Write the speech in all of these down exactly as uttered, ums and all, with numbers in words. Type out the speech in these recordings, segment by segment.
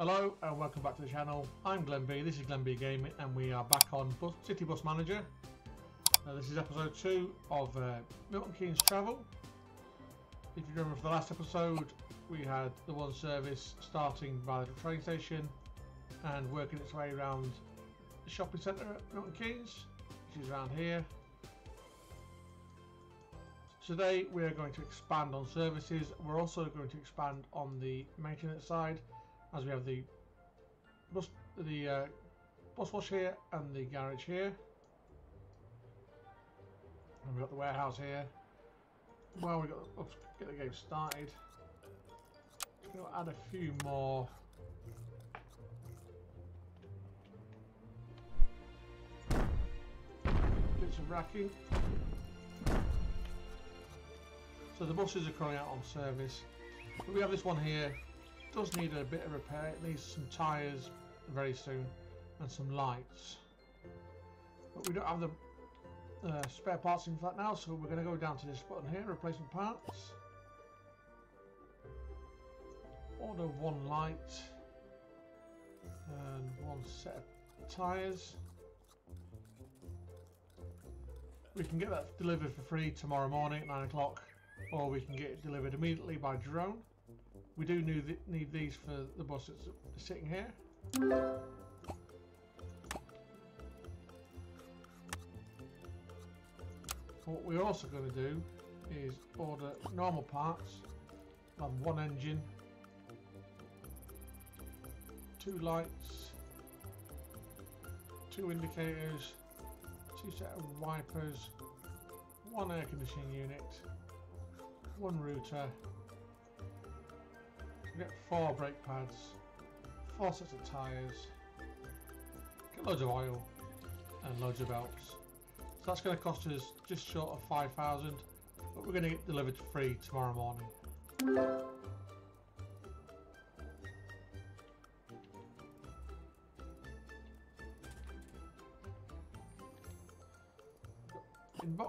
Hello and welcome back to the channel. I'm Glenn B, this is Glenn B Gaming, and we are back on bus, City Bus Manager. Uh, this is episode two of uh, Milton Keynes Travel. If you remember from the last episode, we had the one service starting by the train station and working its way around the shopping centre at Milton Keynes, which is around here. Today we are going to expand on services. We're also going to expand on the maintenance side, as we have the bus, the uh, bus wash here and the garage here, and we've got the warehouse here. Well, we got let's get the game started. Just going to add a few more. Bits of racking. So the buses are currently out on service, but we have this one here. Does need a bit of repair. It needs some tyres very soon and some lights, but we don't have the uh, spare parts in that now, so we're going to go down to this button here, replacement parts, order one light and one set of tyres. We can get that delivered for free tomorrow morning at nine o'clock, or we can get it delivered immediately by drone. We do need, need these for the bus that's sitting here. What we're also going to do is order normal parts on one engine, two lights, two indicators, two set of wipers, one air conditioning unit, one router. We get four brake pads, four sets of tyres, get loads of oil and loads of belts. So that's going to cost us just short of five thousand, but we're going to get delivered free tomorrow morning. Inbox.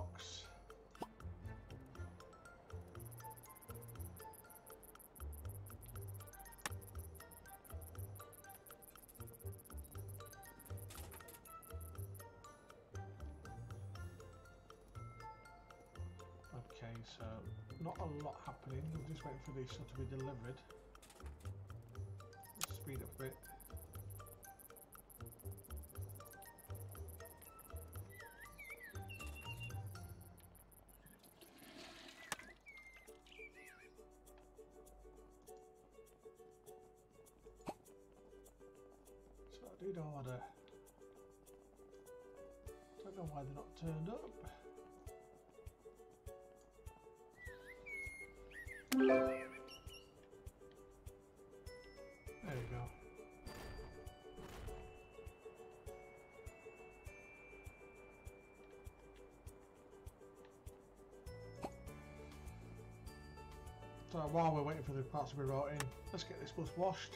Okay, so not a lot happening. We're just waiting for these stuff to be delivered. Let's speed up a bit. So I did order. Don't know why they're not turned up. There you go. So while we're waiting for the parts to be brought in, let's get this bus washed.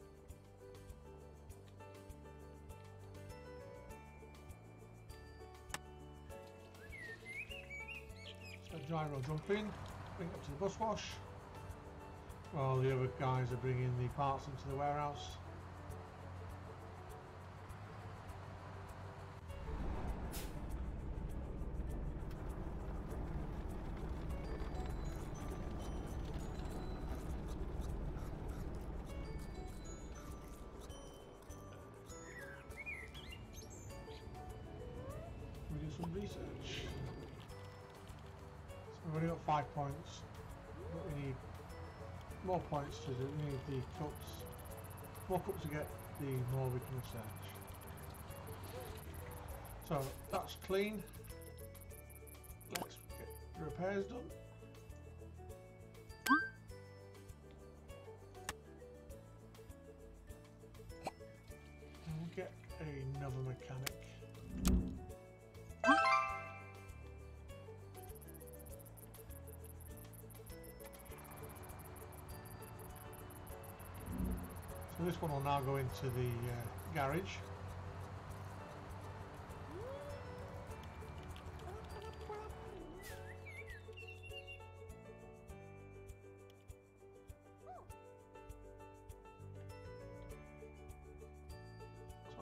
So driver will jump in, bring it up to the bus wash, while the other guys are bringing the parts into the warehouse. We do some research. So we've only got five points, but we need more points to do. We need the cups. More cups to get, the more we can research. So that's clean. Let's get the repairs done. And we'll get another mechanic. So this one will now go into the uh, garage.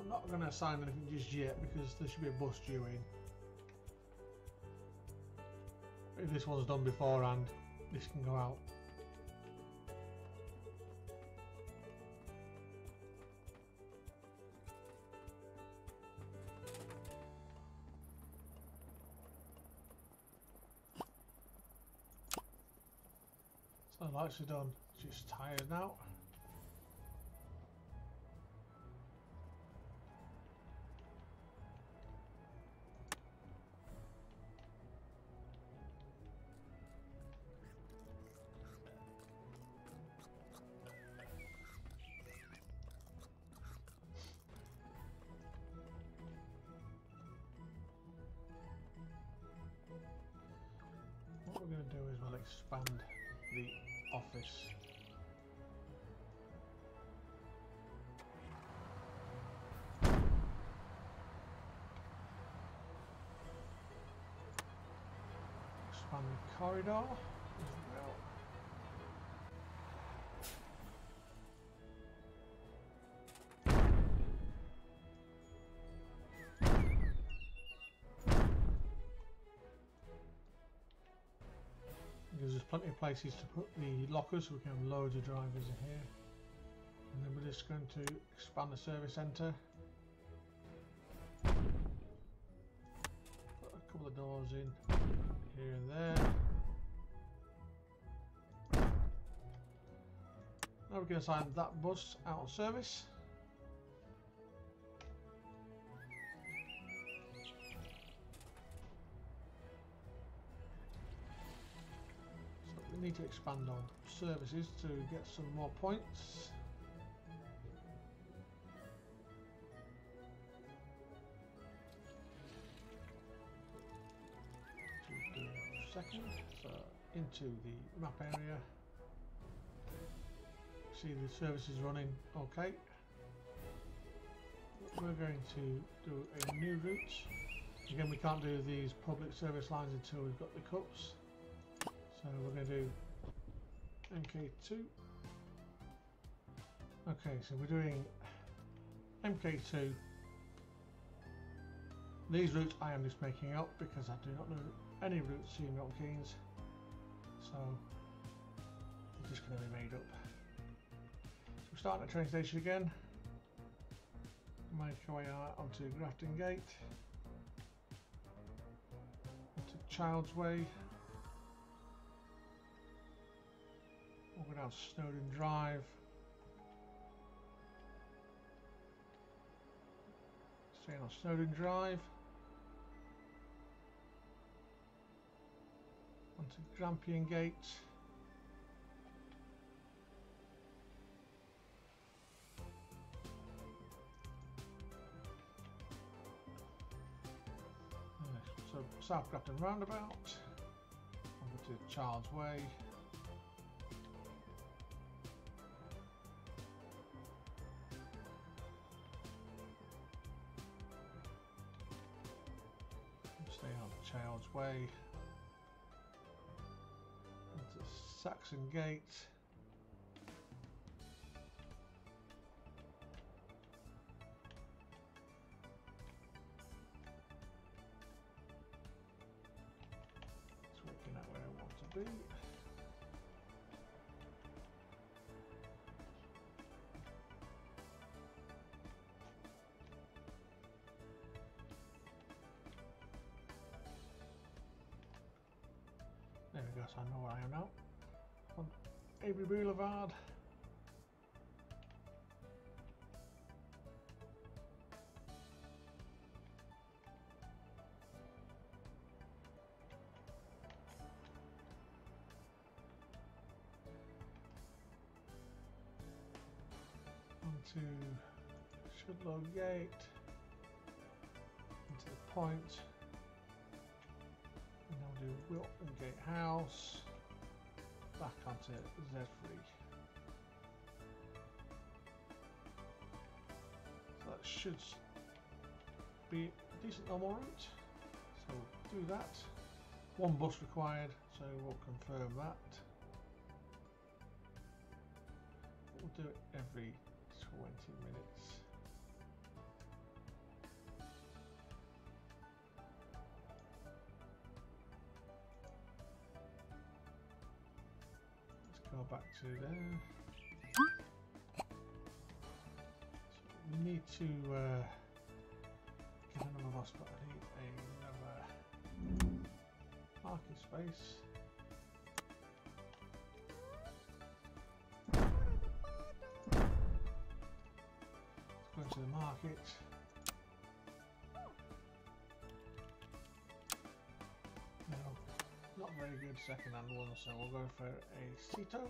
I'm not going to assign anything just yet because there should be a bus due in. If this one's done beforehand, this can go out. So the lights are done. Just tired now. What we're going to do is we'll expand the office. Expand the corridor as well. Because there's plenty of places to put the lockers, so we can have loads of drivers in here. And then we're just going to expand the service centre. Put a couple of doors in here and there. Now we can assign that bus out of service. We need to expand on services to get some more points. To do a second, so into the map area. See the services running okay. We're going to do a new route. Again, we can't do these public service lines until we've got the cups. So we're going to do M K two. Okay, so we're doing M K two. These routes I am just making up because I do not know any routes in Milton Keynes. So they're just going to be made up. So we're starting at the train station again. Make our way out onto Grafton Gate. Onto Child's Way. We're going down Snowden Drive. Staying on Snowden Drive. Onto Grampian Gate. So South Grafton Roundabout. Over to Child's Way. Stay on Child's Way. Into Saxon Gate. It's working out where I want to be. There we go, so I know where I am now. On Avery Boulevard. Onto Shudlow Gate. Into the Point. And now do Wilton Gate House. Back onto Z three. So that should be a decent normal route. So we'll do that. One bus required, so we'll confirm that. We'll do it every twenty minutes. back to there. So we need to uh, get another boss, but I need another market space. Let's go into the market. No, not very good second-hand one, so we'll go for a Ceto.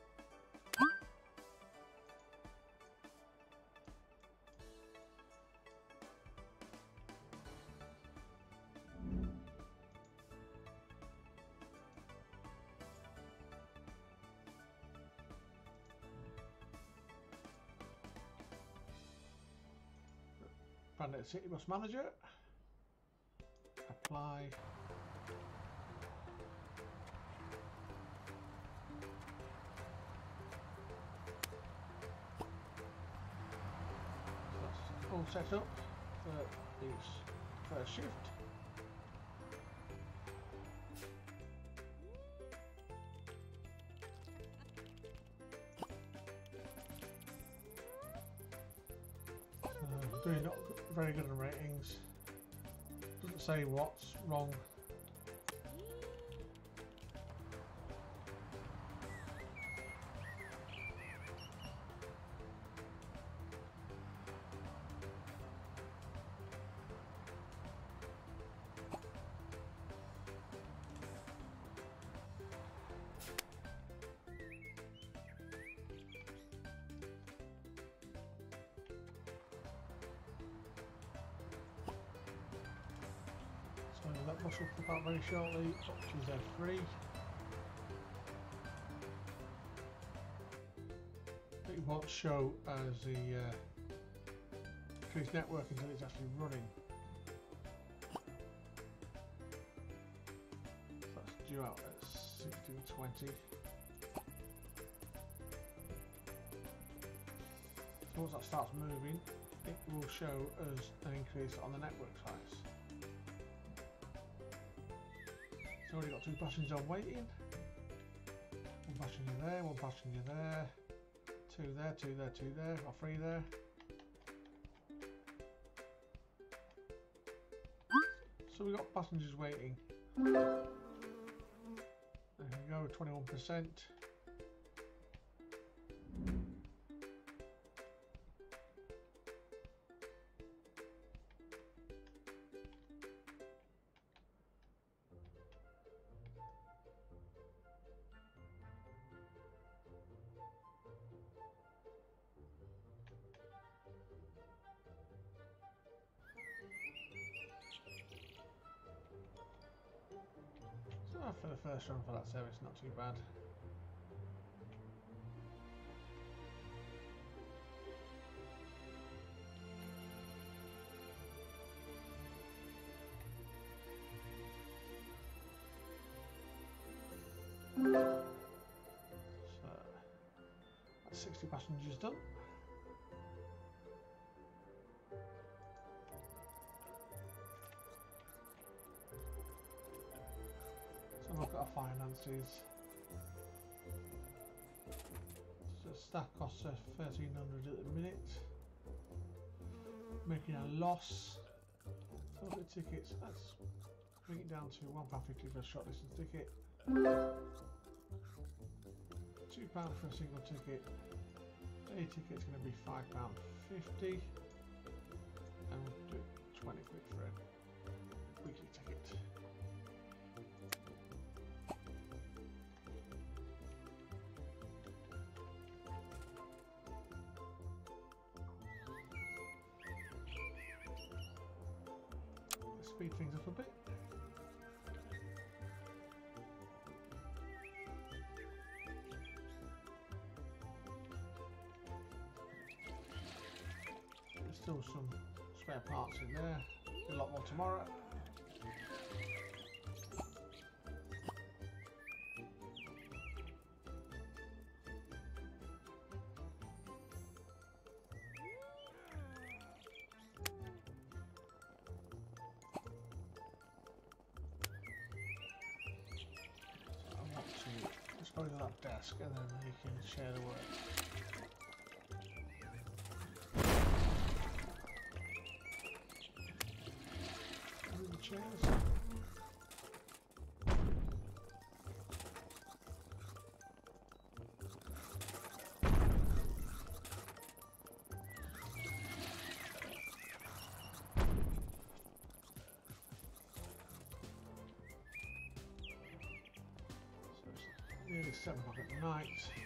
Bandit City Bus Manager. Apply. So that's all set up for this first shift. Doing not very good on ratings. Doesn't say what's wrong. That bus will pop out very shortly. Choose F three. It won't show as the uh, increased network until it's actually running. So that's due out at sixteen twenty. So once that starts moving, it will show us an increase on the network size. So already got two passengers on waiting. One passenger there, one passenger there, two there, two there, two there, or three there. So we got passengers waiting. There we go, twenty-one percent. For the first run for that service, not too bad. So that's sixty passengers done. Look at our finances. So staff costs are thirteen hundred at the minute. Making a loss. So look at tickets. Let's bring it down to one pound fifty for a short distance ticket. two pounds for a single ticket. Day ticket's going to be five pounds fifty. And we'll do twenty quid for a weekly ticket. Speed things up a bit. There's still some spare parts in there. A lot more tomorrow. Go go to that desk and then you can share the work. Move the chairs. Nearly seven o'clock at night.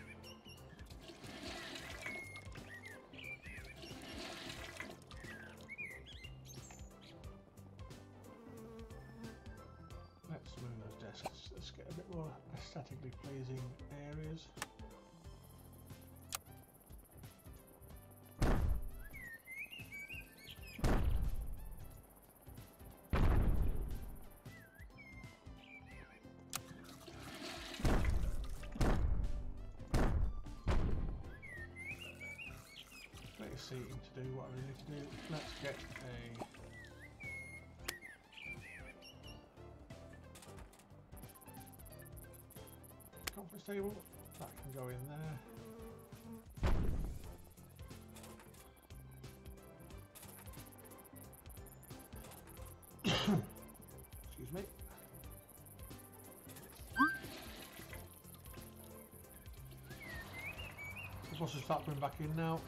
Let's move those desks. Let's get a bit more aesthetically pleasing areas. Seating to do what I really need to do. Let's get a conference table that can go in there. Excuse me. The buses start coming back in now.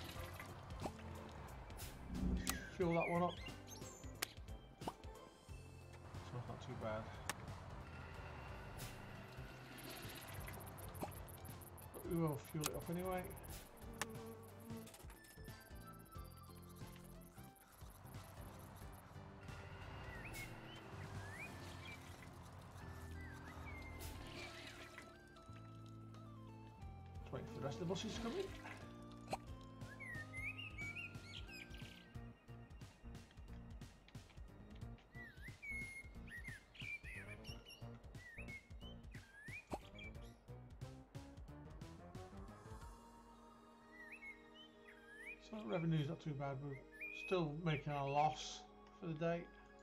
Fill that one up. So it's not too bad. But we will fuel it up anyway. Just waiting for the rest of the buses to come in. So revenue's not too bad, we're still making a loss for the day.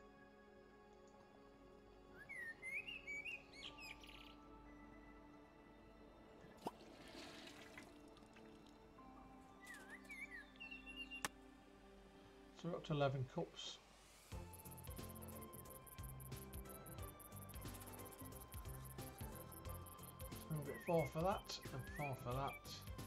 So we're up to eleven cups. So we'll get four for that and four for that.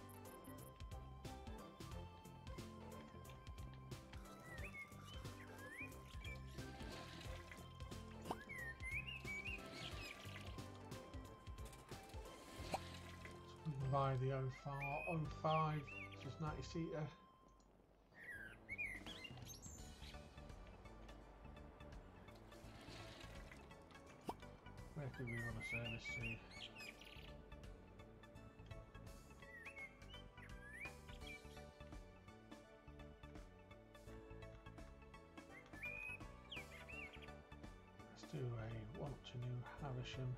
Buy the oh five, which is ninety seater. Where do we want to service to? Let's do a one to New Havisham.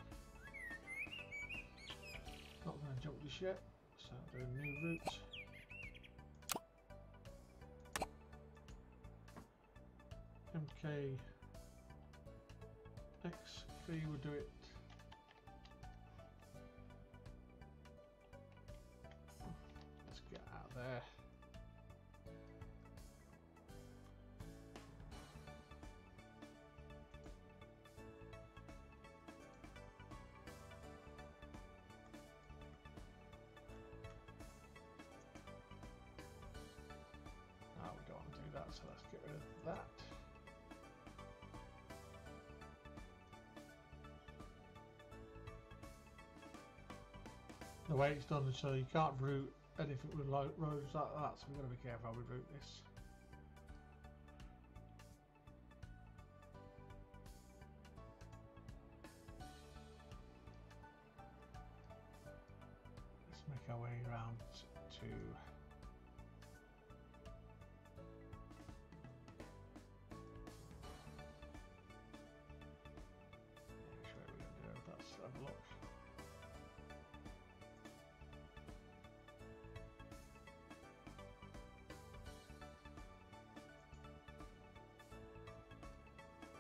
Not going to jump this yet, so I'll do a new route. M K X three will do it. Let's get out of there. So let's get rid of that. The way it's done, so you can't route anything with roads like that, so we've got to be careful how we route this. Let's make our way around to have a look.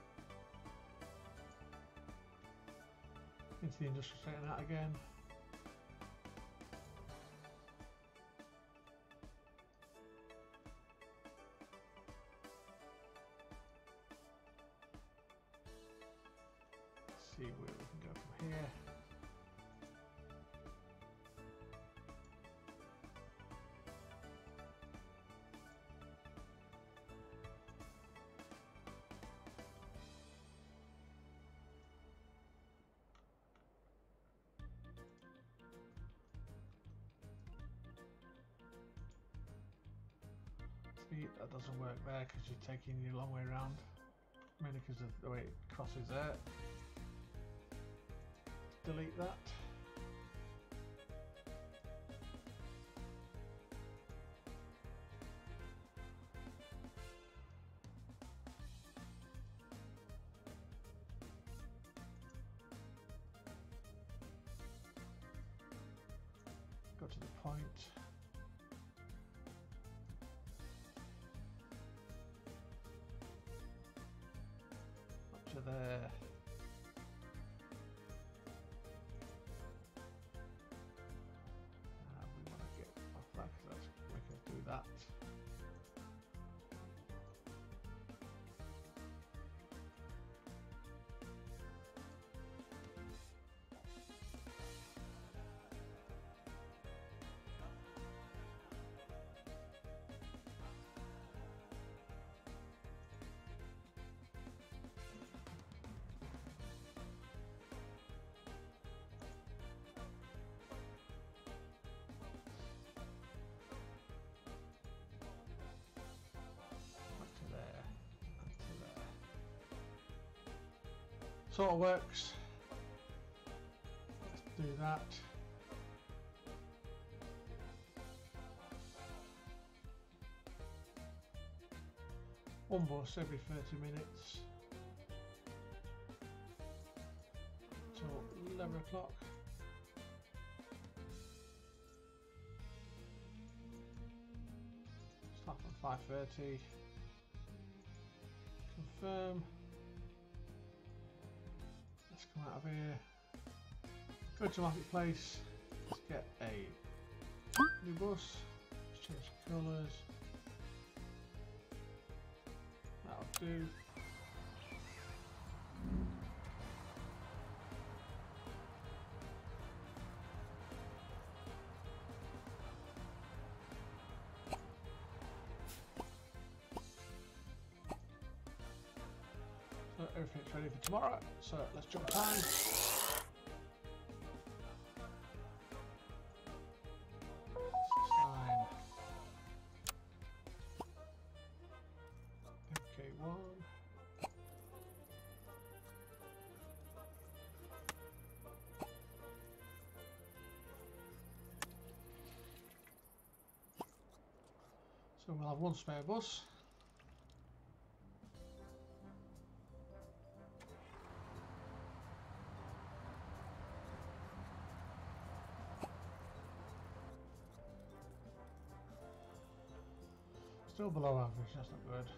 Into the industrial centre that again. see where we can go from here. See, that doesn't work there because you're taking you a long way around. Mainly because of the way it crosses there. Delete that. Go to the point. Up to there. Uh, we want to get off that because that's we can do that. Sort of works. Let's do that. One bus every thirty minutes till eleven o'clock. Start on five thirty. Confirm. Come out of here, go to marketplace, let's get a new bus, let's change the colours, that'll do. So everything's ready for tomorrow, so let's jump time. Sign. Okay, one. So we'll have one spare bus. Still below average, that's not good.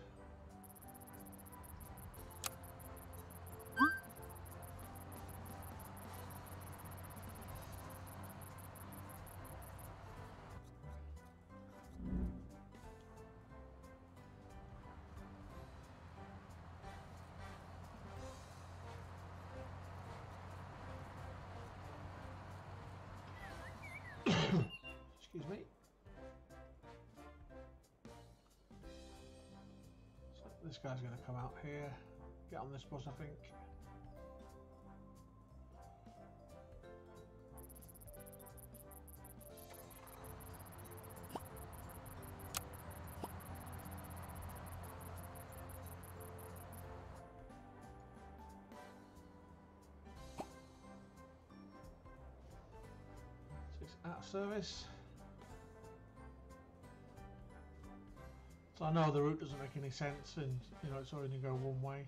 Excuse me. This guy's going to come out here, get on this bus, I think. So it's out of service. So I know the route doesn't make any sense, and you know it's only going to go one way.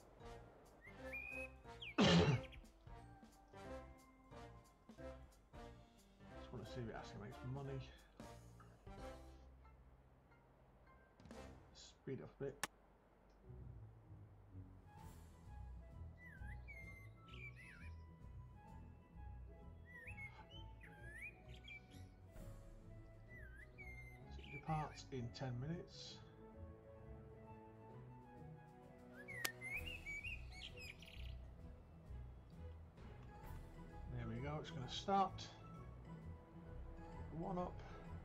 Just want to see if it actually makes money. Speed up a bit. So it departs in ten minutes. it's going to start. One up.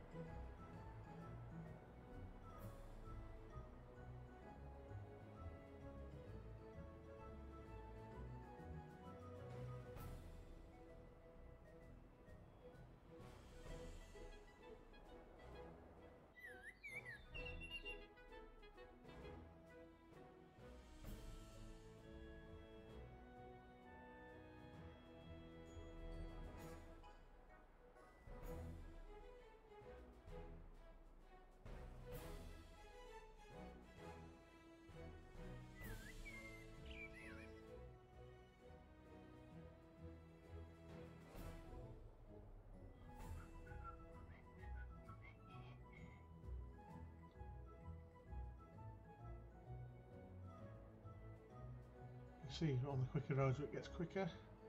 See, on the quicker roads it gets quicker.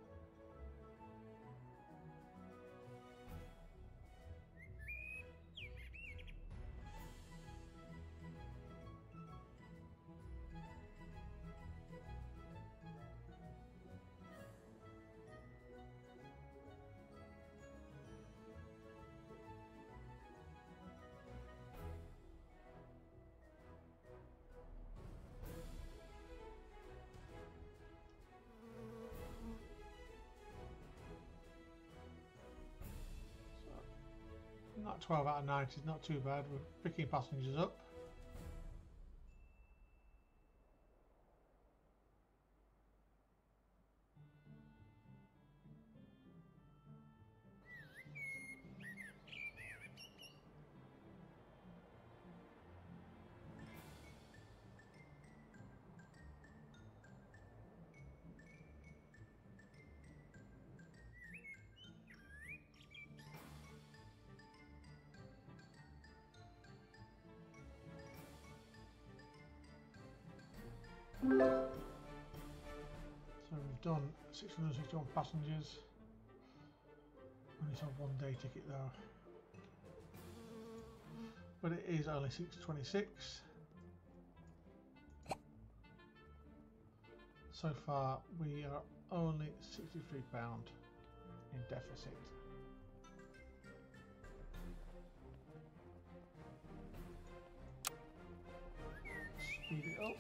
Not twelve out of ninety, not too bad. We're picking passengers up. So we've done six hundred sixty-one passengers. Only have one day ticket though. But it is only six twenty-six. So far we are only sixty-three pounds in deficit. Speed it up.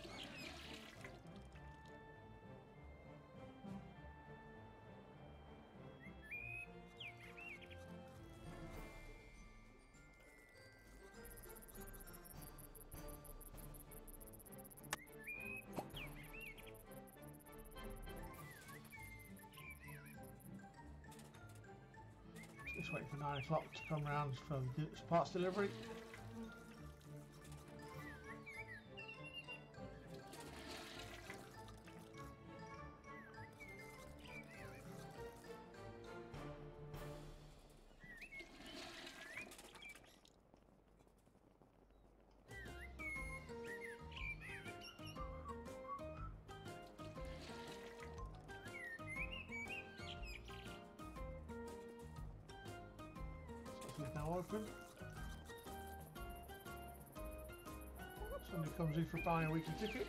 Just waiting for nine o'clock to come round for the parts delivery. Is now open. Somebody comes in for buying a weekly ticket.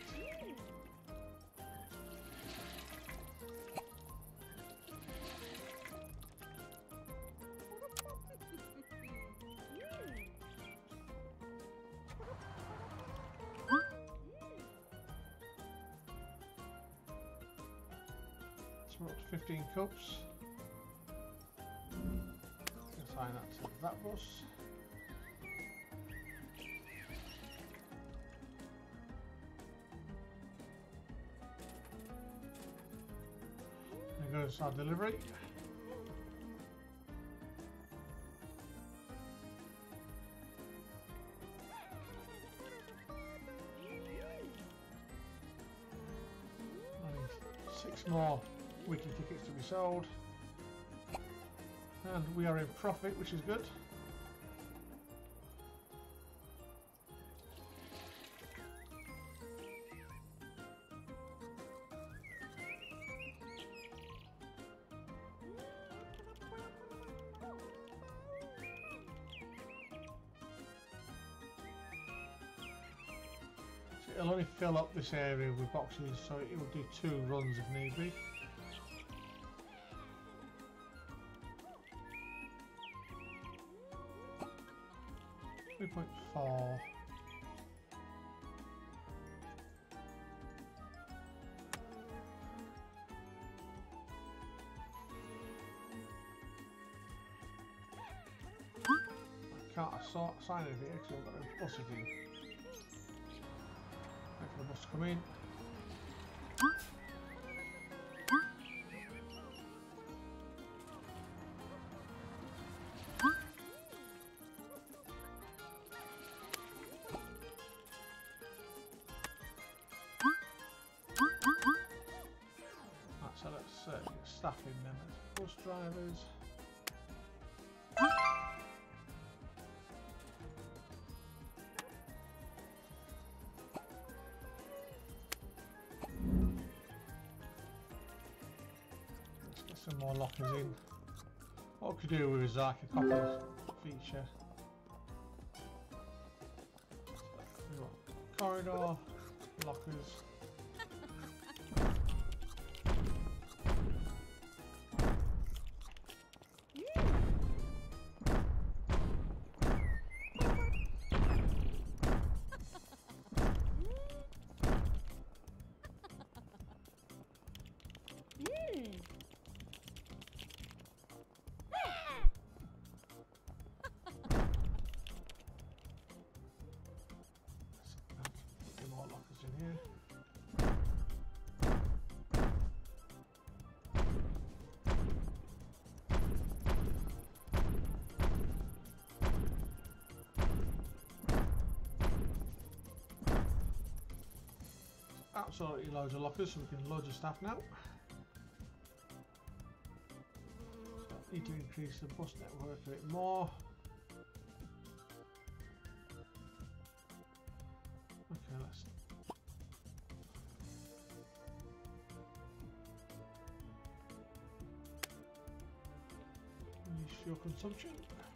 So we're up to fifteen cups. Assign that to that bus. There goes our delivery. Only six more weekly tickets to be sold. And we are in profit, which is good. So it'll only fill up this area with boxes, so it will do two runs if need be. three point four. I can't assign anything because I've got no buses in. Wait for the bus to come in. Right, so let's uh, get staff in then. Let's bus drivers. Some more lockers in. What we could do with is like a copy feature. We've got corridor, lockers. Absolutely loads of lockers, so we can load of staff now. So need to increase the bus network a bit more. Okay, let's use fuel consumption.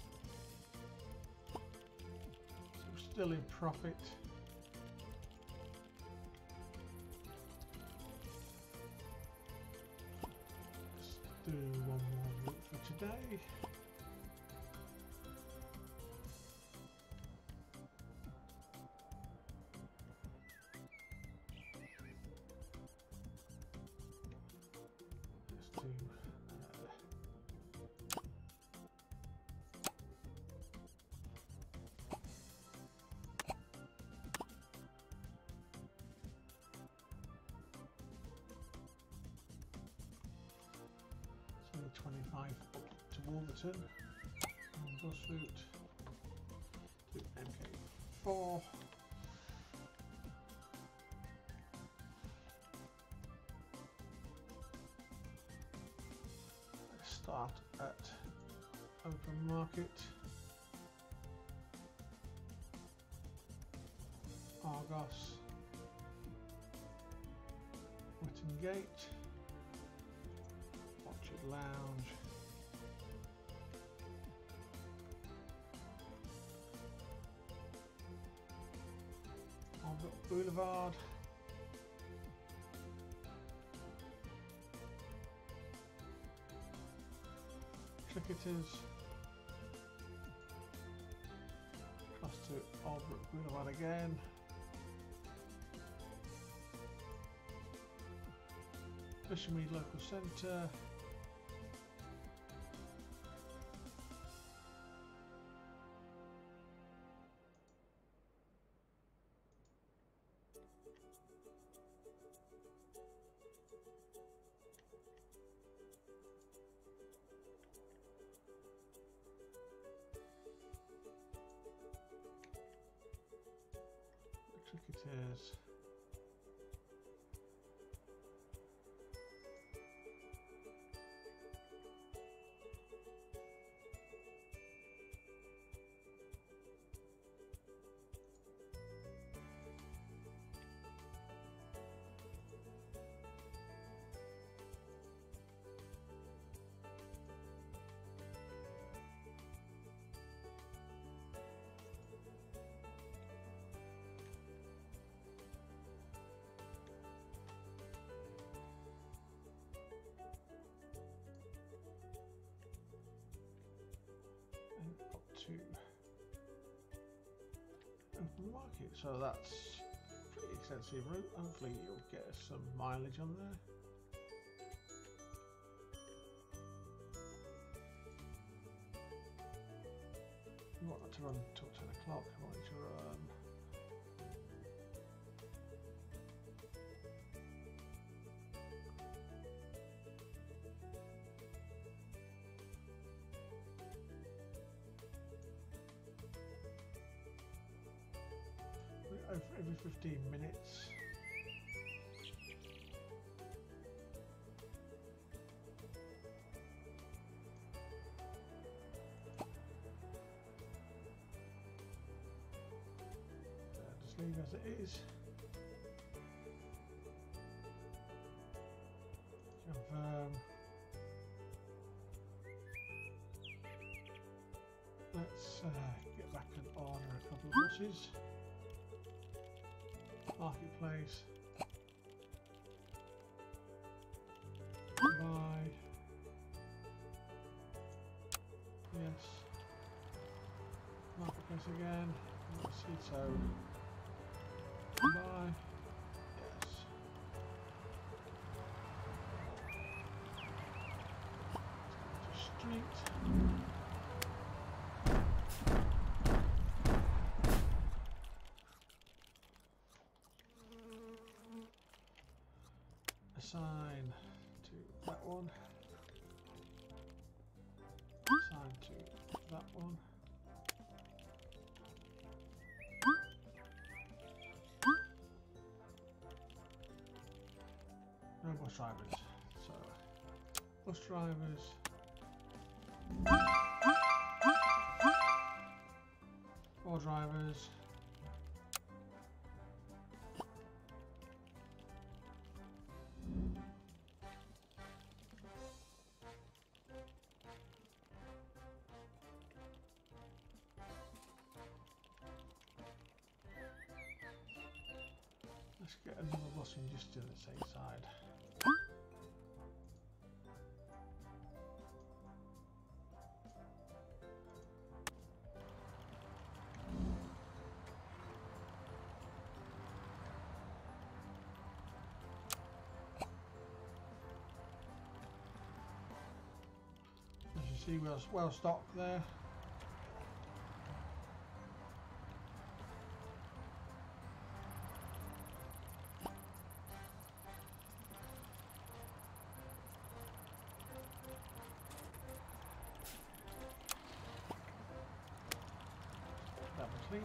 So we're still in profit. Do one more route for today. Let's do uh, twenty-five up to Wolverton, and bus route to M K four. Let's start at Open Market, Argos, Witten Gate, Lounge, Albert Boulevard, Cricketers, across to Albert Boulevard again, Fishermead Local Centre, Cricketers, market. So that's a pretty extensive route. Hopefully you'll get us some mileage on there. You want that to run until ten o'clock. I want it to run. Every fifteen minutes. Uh, just leave as it is. Confirm. Let's uh, get back and order a couple of buses. Marketplace. Buy. Yes. Marketplace again. Let's see, so buy. Yes. To street. Assign to that one. Assign to that one. No bus drivers. So bus drivers. Four drivers. Let's get another bus in just to the safe side. As you see, we're well stocked there. That was leaving.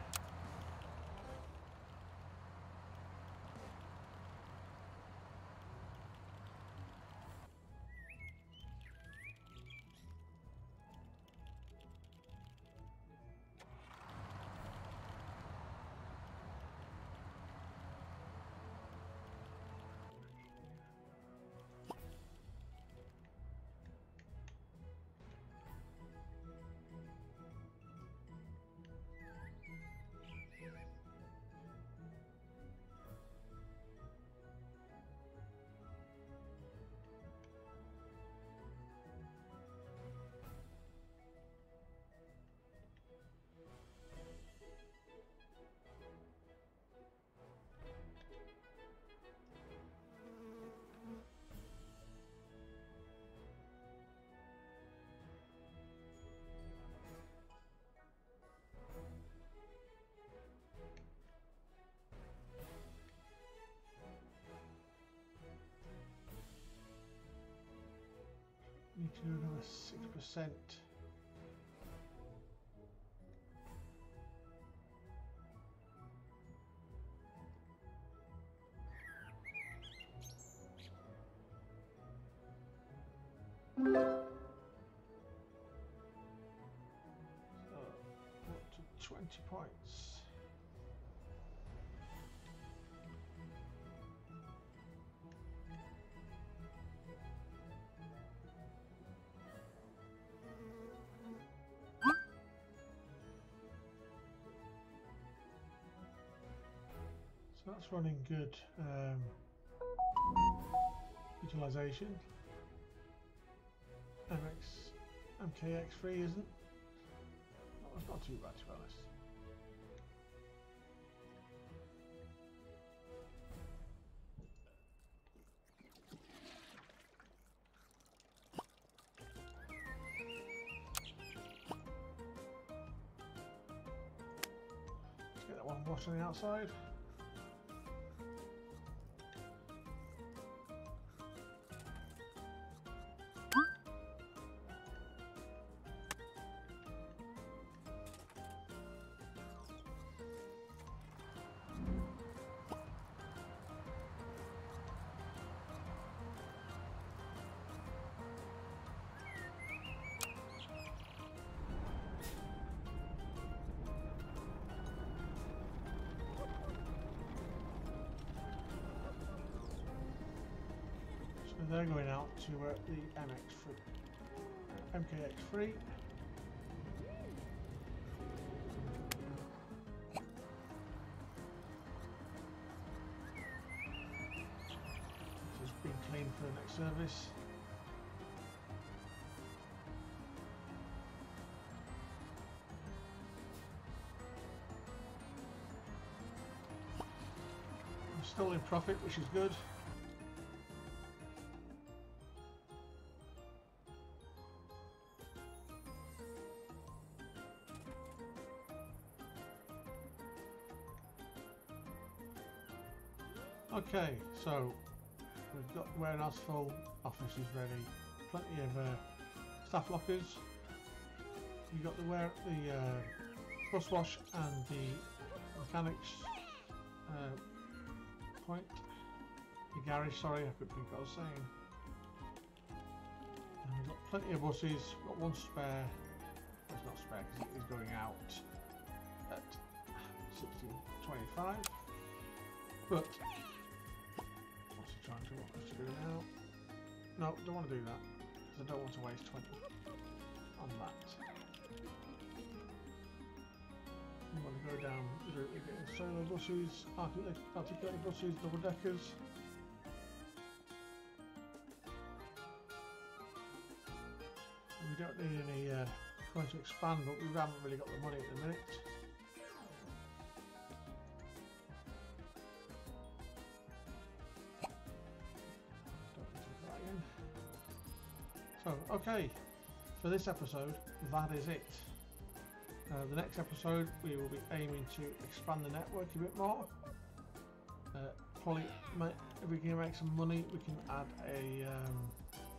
Need to do another six percent. So, up to twenty points. So that's running good um, utilization. M X, M K X three isn't. Not, not too bad to be honest. wash on the outside. They're going out to uh, the M X three, M K X three. Just being cleaned for the next service. I'm still in profit, which is good. Okay, so we've got the warehouse full, office is ready, plenty of uh, staff lockers. You've got the where the uh, bus wash and the mechanics uh, point, the garage. Sorry, I couldn't think what I was saying. And we've got plenty of buses. Got one spare. Well, it's not spare because it is going out at sixteen twenty-five, but. Trying to what to do now. No, don't want to do that because I don't want to waste twenty on that. We want to go down the route. We're getting solo buses, articulated buses, double deckers. And we don't need any uh, coins to expand, but we haven't really got the money at the minute. So, okay, for this episode, that is it. Uh, the next episode, we will be aiming to expand the network a bit more. Uh, probably, if we can make some money, we can add a um,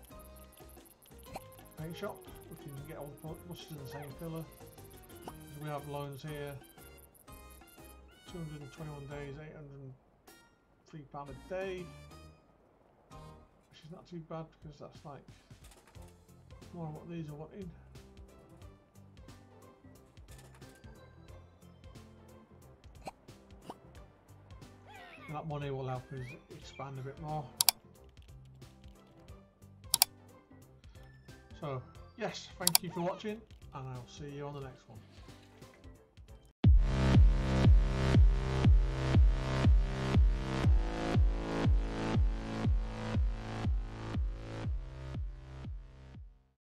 paint shop. We can get all the buses in the same pillar. So we have loans here. two hundred twenty-one days, eight hundred three pounds a day. Which is not too bad because that's like more than what these are wanting. And that money will help us expand a bit more. So, yes, thank you for watching, and I'll see you on the next one.